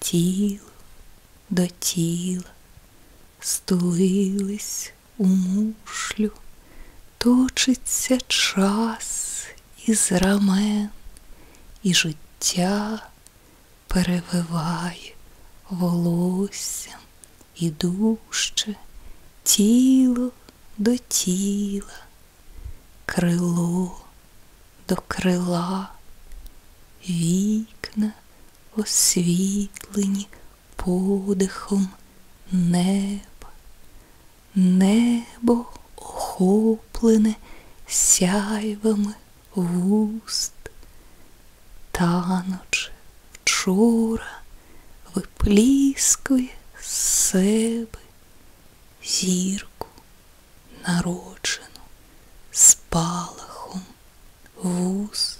тіло до тіла стулились у мушлю, точиться час із рамен, і життя перевиває волоссям і дужче тіло до тіла, крило до крила, вікна освітлені подихом неба, небо охоплене сяйвами вуст, тануче вчора випліскує з себе зірку, народжену спалахом вуст.